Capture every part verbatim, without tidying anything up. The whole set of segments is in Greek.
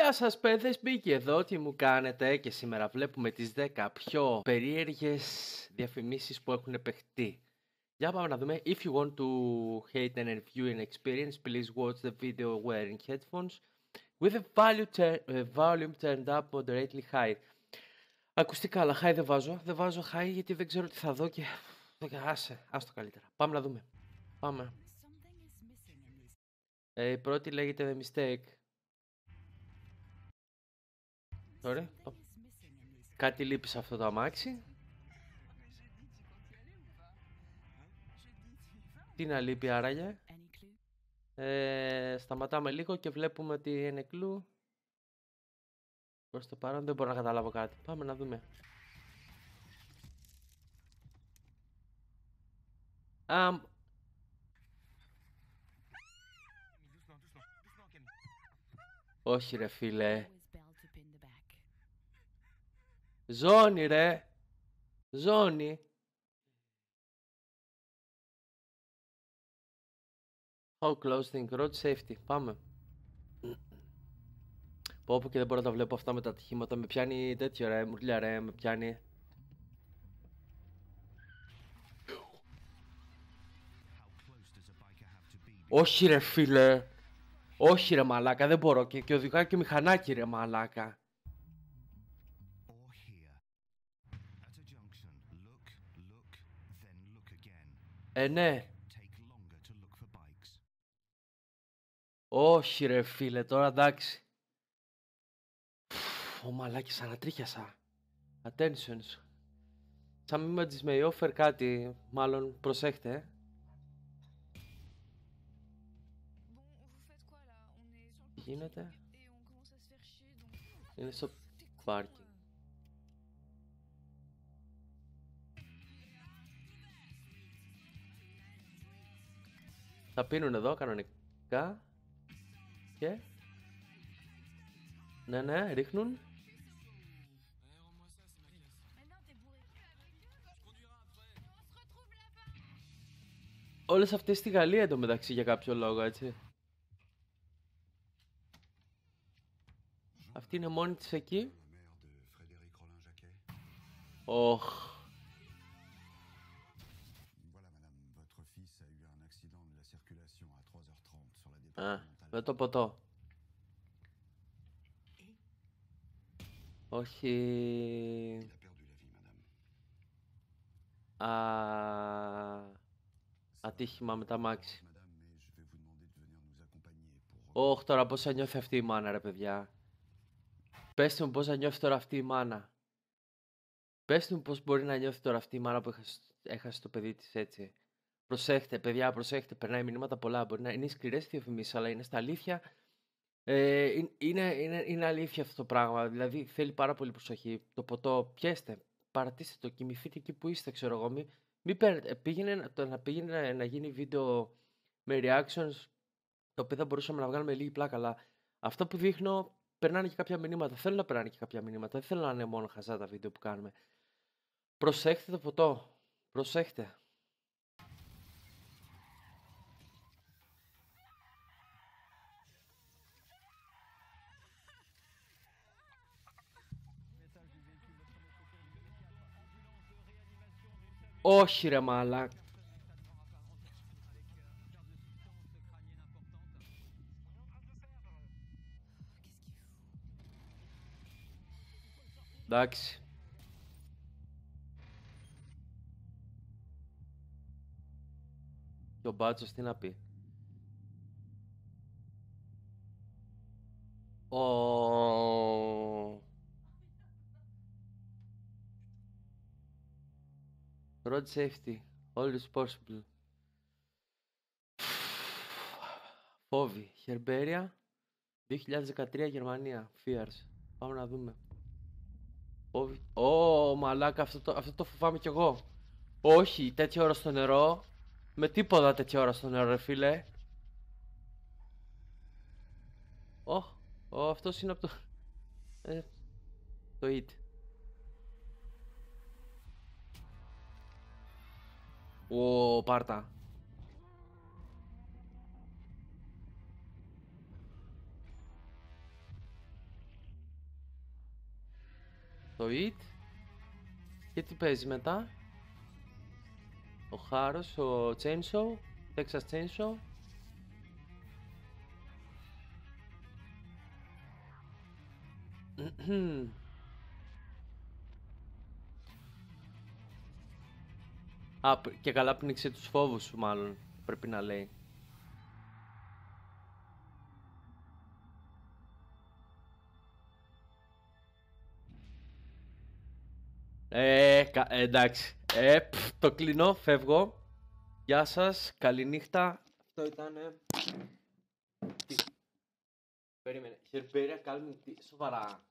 Γεια σας παιδες, Μπίκη εδώ, τι μου κάνετε? Και σήμερα βλέπουμε τις δέκα πιο περίεργες διαφημίσεις που έχουν παιχτεί. Για πάμε να δούμε. If you want to hate an viewing experience, please watch the video wearing headphones with the volume, tur- uh, volume turned up moderately high. Ακουστικά, αλλά high δεν βάζω. Δεν βάζω high γιατί δεν ξέρω τι θα δω και... Άσε, άστο καλύτερα. Πάμε να δούμε. Πάμε. Ε, η πρώτη λέγεται The Mistake. Ωραία. Κάτι λείπει σε αυτό το αμάξι. Τι να λείπει άραγε? Ε, σταματάμε λίγο και βλέπουμε ότι είναι κλου. Προς το παρόν δεν μπορώ να καταλάβω κάτι. Πάμε να δούμε. Α, όχι ρε φίλε. Ζώνη ρε. Ζώνη. How close think road safety. Πάμε. Πω πω και δεν μπορώ να τα βλέπω αυτά με τα ατυχήματα. Με πιάνει τέτοιο ρε. Μουρλιά ρε. Με πιάνει. Όχι ρε φίλε. Όχι ρε μαλάκα. Δεν μπορώ. Και, και οδηγάει και μηχανάκι ρε μαλάκα. Ε, ναι. Όχι ρε φίλε, τώρα εντάξει. Ω μαλάκες, ανατρίχιασα. Attentions. Some images may offer κάτι, μάλλον προσέχτε. Ε. Τι γίνεται? Είναι στο πάρκινγκ. Θα πίνουν εδώ κανονικά. Και... Ναι, ναι, ρίχνουν. Όλες αυτές στη Γαλλία εντωμεταξύ για κάποιο λόγο, έτσι. Αυτή είναι μόνη της εκεί. Οχ. Α, με το ποτό. Όχι. Α, ατύχημα με τα μάξι. Ωχ, τώρα πώς θα νιώθει αυτή η μάνα ρε παιδιά. Πέστε μου πώς θα νιώθει τώρα αυτή η μάνα. Πέστε μου πώς μπορεί να νιώθει τώρα αυτή η μάνα που έχασε, έχασε το παιδί της έτσι. Προσέχτε παιδιά, προσέχτε, περνάει μηνύματα πολλά. Μπορεί να είναι σκληρές διαφημίσεις, αλλά είναι στα αλήθεια. Ε, είναι, είναι, είναι αλήθεια αυτό το πράγμα, δηλαδή θέλει πάρα πολύ προσοχή. Το ποτό, πιέστε, παρατήστε το, κοιμηθείτε εκεί που είστε, ξέρω εγώ. Μην, μην παίρνετε, πήγαινε, το, να πήγαινε να γίνει βίντεο με reactions, το οποίο θα μπορούσαμε να βγάλουμε λίγη πλάκα, αλλά αυτά που δείχνω περνάνε και κάποια μηνύματα. Θέλω να περνάνε και κάποια μηνύματα, δεν θέλω να είναι μόνο χαζά τα βίντεο που κάνουμε. Προσέχτε το ποτό, προσέχτε. Όχι ρε μαλάκ. Εντάξει. Και ο Μπάτσος τι να πει. Ο... Road safety, always possible. Φόβη, Χερμπέρια, δύο χιλιάδες δεκατρία Γερμανία, Fears. Πάμε να δούμε. Φόβη, ω μαλάκα, αυτό το, αυτό το φοβάμαι κι εγώ. Όχι, τέτοια ώρα στο νερό. Με τίποτα τέτοια ώρα στο νερό ρε φίλε. Ωχ, oh, αυτός είναι από το... Ε, το It. Ω, πάρτα. το It. Και τι παίζει μετά? Ο Χάρος, ο Chainsaw, Texas Chainsaw. Α, και καλά πνίξε τους φόβους σου μάλλον, πρέπει να λέει. Ε, κα, ε, εντάξει. Ε, πφ, το κλείνω, φεύγω. Γεια σας, καληνύχτα. Αυτό ήτανε... Τι... Περίμενε. Χερμπέρια, κάλμη, τι... Σοβαρά.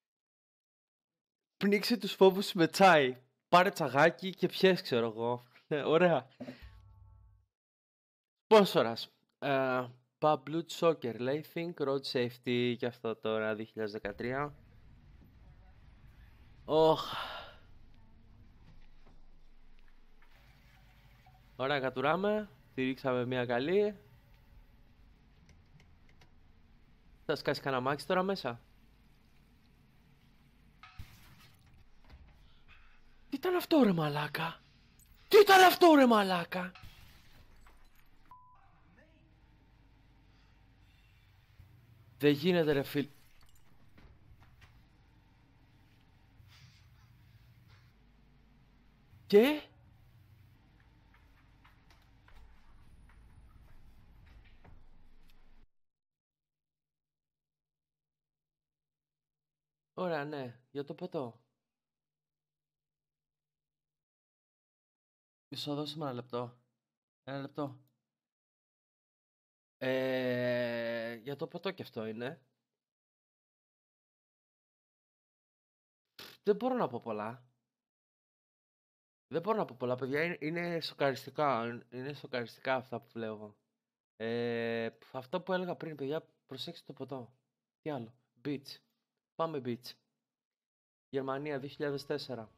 Πνίξε τους φόβους με τσάι. Πάρε τσαγάκι και πιες, ξέρω εγώ. Ναι, ωραία. Σπόνσορας. Uh, Pub Blood Soccer, λέει, Think Road Safety και αυτό τώρα, δύο χιλιάδες δεκατρία. Ωχ. Ωραία, κατουράμε. Τη ρίξαμε μια καλή. Θα σκάσει κανένα μάξι τώρα μέσα. Τι ήταν αυτό ρε μαλάκα? Τι ήταν αυτό ρε μαλάκα? Δεν γίνεται ρε φίλ. Και? Ωραία, ναι. Για το ποτό. Μισό, δώσε μου ένα λεπτό. Ένα λεπτό. Ε, για το ποτό και αυτό είναι. Δεν μπορώ να πω πολλά. Δεν μπορώ να πω πολλά, παιδιά. Είναι, είναι σοκαριστικά. Είναι σοκαριστικά αυτά που βλέπω. Ε, αυτά που έλεγα πριν, παιδιά, προσέξτε το ποτό. Τι άλλο. Beach. Πάμε beach. Γερμανία δύο χιλιάδες τέσσερα.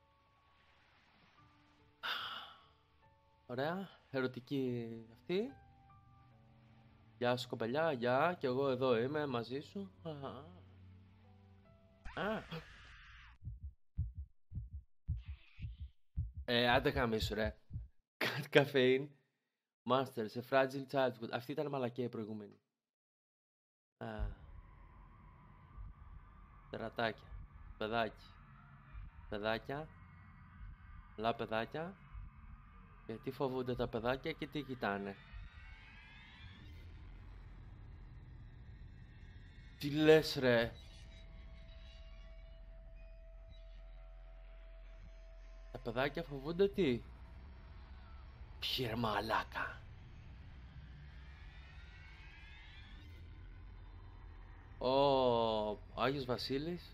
Ωραία. Ερωτική αυτή. Γεια σου κοπελιά, γεια. Και εγώ εδώ είμαι μαζί σου. Α. Ε, άντε γαμίσου ρε. Καφέιν. Master, σε fragile childhood. Αυτή ήταν μαλακία η προηγούμενη. Α. Τερατάκια. Παιδάκι. Παιδάκια. Λα παιδάκια. Γιατί φοβούνται τα παιδάκια και τι κοιτάνε. Τι λες ρε? Τα παιδάκια φοβούνται τι? Ποιοι ρε μαλάκα? Ο Άγιος Βασίλης.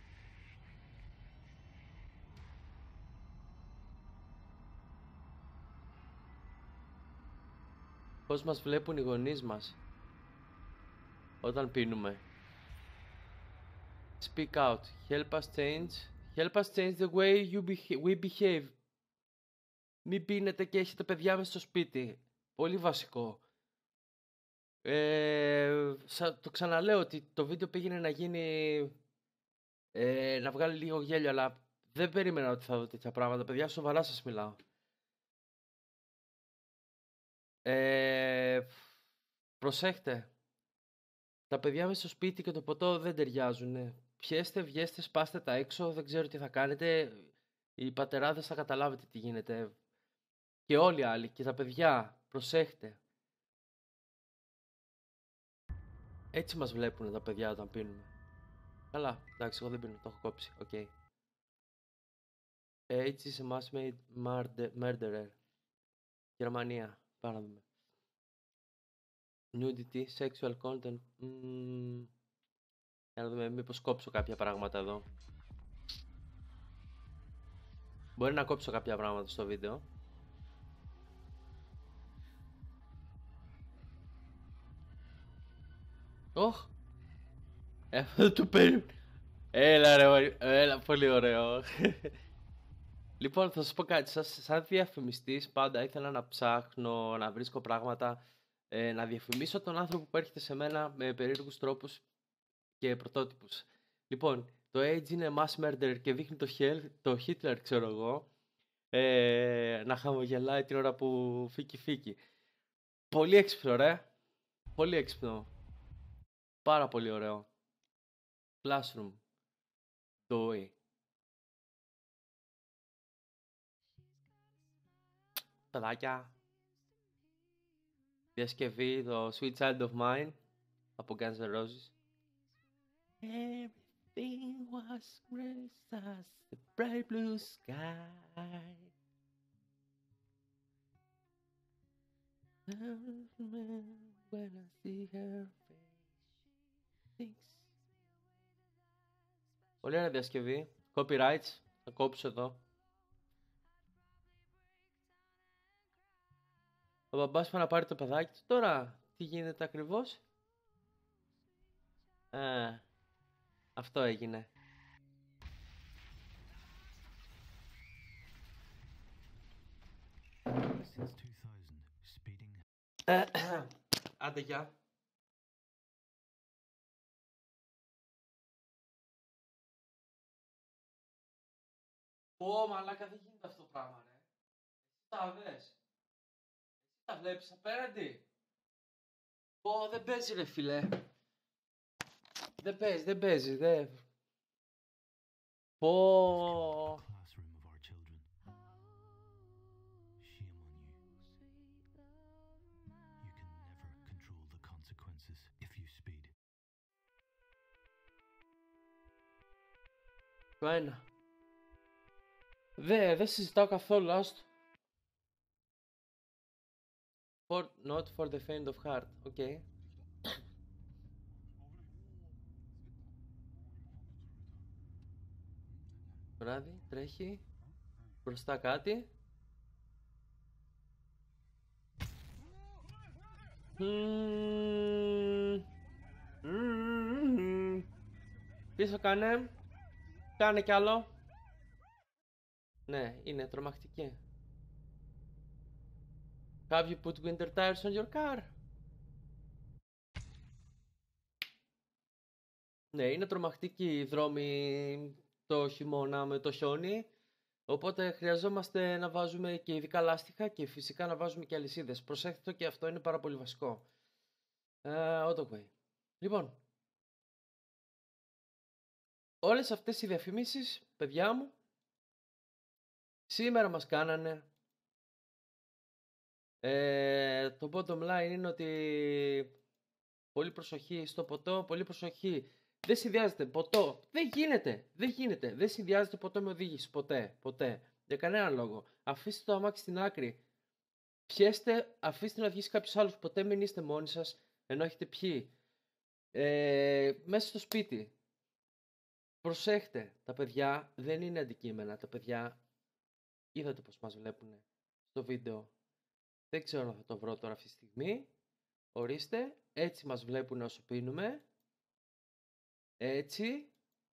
Πώς μας βλέπουν οι γονείς μας όταν πίνουμε. Speak out. Help us change. Help us change the way you beha- we behave. Μην πίνετε και έχετε παιδιά μες στο σπίτι. Πολύ βασικό. Ε, σα, το ξαναλέω ότι το βίντεο πήγαινε να γίνει... Ε, να βγάλει λίγο γέλιο, αλλά δεν περίμενα ότι θα δω τέτοια πράγματα. Παιδιά, σοβαρά σας μιλάω. Ε, προσέχτε. Τα παιδιά μες στο σπίτι και το ποτό δεν ταιριάζουν. Πιέστε, βγέστε, σπάστε τα έξω, δεν ξέρω τι θα κάνετε. Οι πατεράδες θα καταλάβετε τι γίνεται. Και όλοι οι άλλοι, και τα παιδιά, προσέχτε. Έτσι μας βλέπουν τα παιδιά όταν πίνουμε. Καλά, εντάξει, εγώ δεν πίνω, το έχω κόψει, οκ. Okay. Age is a mass-made murderer. Γερμανία, πάμε να δούμε. Nudity, sexual content. Mm. Για να δούμε, μήπως κόψω κάποια πράγματα εδώ. Μπορεί να κόψω κάποια πράγματα στο βίντεο. Ωχ! Αυτό το παίρνει. Έλα ρε, έλα, πολύ ωραίο. Λοιπόν, θα σας πω κάτι. Σας, σαν διαφημιστής πάντα ήθελα να ψάχνω, να βρίσκω πράγματα, ε, να διαφημίσω τον άνθρωπο που έρχεται σε μένα με περίεργους τρόπους και πρωτότυπους. Λοιπόν, το age είναι mass murder και δείχνει το, Hel, το Hitler, ξέρω εγώ, ε, να χαμογελάει την ώρα που φύκει φύκει. Πολύ έξυπνο, ρε. Πολύ έξυπνο. Πάρα πολύ ωραίο. Classroom. Doi. Παιδάκια. Διασκευή, το Sweet Child of Mine από Guns N' Roses. Everything was great as the bright blue sky. When I see her face. Πολύ ωραία διασκευή. Copyrights. Θα κόψω εδώ. Ο μπαμπάς πάει να πάρει το παιδάκι του. Τώρα, τι γίνεται ακριβώς? Ε, αυτό έγινε. Άντε, γεια. Ω, μαλάκα, δεν γίνεται αυτό το πράγμα, ρε. Εσύ τα δες. Εσύ τα βλέπεις απέναντι. Ω, δεν παίζει, ρε φίλε. Δεν παίζει, δεν παίζει, δεν... Πω... Το ένα. Δε, δεν συζητάω καθόλου, άστο. For, not for the faint of heart, οκ. Okay. Βράδυ, τρέχει. Μπροστά κάτι. Mm. Mm-hmm. Πίσω κάνε. Κάνε κι άλλο. Ναι, είναι τρομακτική. Have you put winter tires on your car? Ναι, είναι τρομακτική η δρόμη το χειμώνα με το χιόνι. Οπότε χρειαζόμαστε να βάζουμε και ειδικά λάστιχα και φυσικά να βάζουμε και αλυσίδες. Προσέχτε το, και αυτό είναι πάρα πολύ βασικό. Uh, Autoway. Λοιπόν, όλες αυτές οι διαφημίσεις, παιδιά μου, σήμερα μας κάνανε. Ε, το bottom line είναι ότι πολύ προσοχή στο ποτό, πολύ προσοχή. Δεν συνδυάζεται ποτό. Δεν γίνεται. Δεν γίνεται. Δεν συνδυάζεται ποτό με οδήγηση. Ποτέ. Ποτέ. Για κανέναν λόγο. Αφήστε το αμάξι στην άκρη. Πιέστε, αφήστε να οδηγήσει κάποιος άλλος. Ποτέ μην είστε μόνοι σας ενώ έχετε πιει. Ε, μέσα στο σπίτι. Προσέχτε. Τα παιδιά δεν είναι αντικείμενα. Τα παιδιά είδατε πως μας βλέπουν στο βίντεο. Δεν ξέρω αν θα το βρω τώρα αυτή τη στιγμή. Ορίστε. Έτσι μας βλέπουν όσο πίνουμε. Έτσι.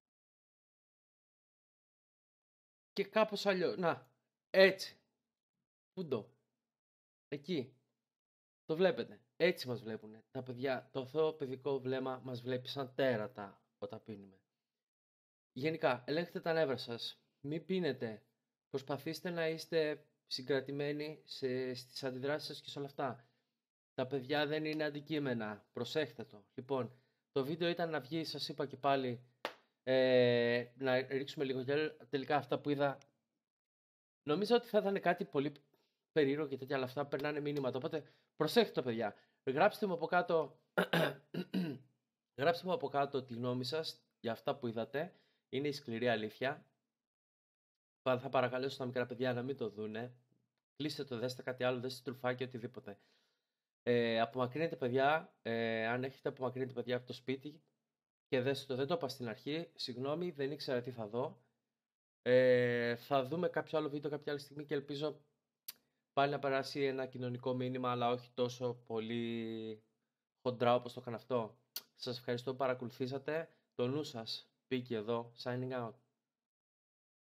Και κάπως αλλιώς. Να. Έτσι. Πούντο. Εκεί. Το βλέπετε. Έτσι μας βλέπουν. Τα παιδιά, το αθώο παιδικό βλέμμα μας βλέπει σαν τέρατα όταν πίνουμε. Γενικά, ελέγχετε τα νεύρα σας. Μην πίνετε. Προσπαθήστε να είστε συγκρατημένοι σε, στις αντιδράσεις σας και σε όλα αυτά. Τα παιδιά δεν είναι αντικείμενα. Προσέχτε το. Λοιπόν, το βίντεο ήταν να βγει, σας είπα και πάλι, ε, να ρίξουμε λίγο γέλιο. Τελικά αυτά που είδα, νομίζω ότι θα ήταν κάτι πολύ περίεργο και τέτοια, αλλά αυτά περνάνε μήνυματα. Οπότε προσέχτε το, παιδιά. Γράψτε μου από κάτω, γράψτε μου από κάτω τη γνώμη σας για αυτά που είδατε. Είναι η σκληρή αλήθεια. Θα παρακαλέσω τα μικρά παιδιά να μην το δούνε. Κλείστε το, δέστε κάτι άλλο, δέστε τρουφάκι, οτιδήποτε. Ε, απομακρύνετε, παιδιά, ε, αν έχετε απομακρύνετε, παιδιά, από το σπίτι και δέστε το, δεν το είπα στην αρχή, συγγνώμη, δεν ήξερα τι θα δω. Ε, θα δούμε κάποιο άλλο βίντεο κάποια άλλη στιγμή και ελπίζω πάλι να περάσει ένα κοινωνικό μήνυμα, αλλά όχι τόσο πολύ χοντρά όπως το έκανα αυτό. Σας ευχαριστώ που παρακολουθήσατε. Το νου σας, Πίκη εδώ, signing out.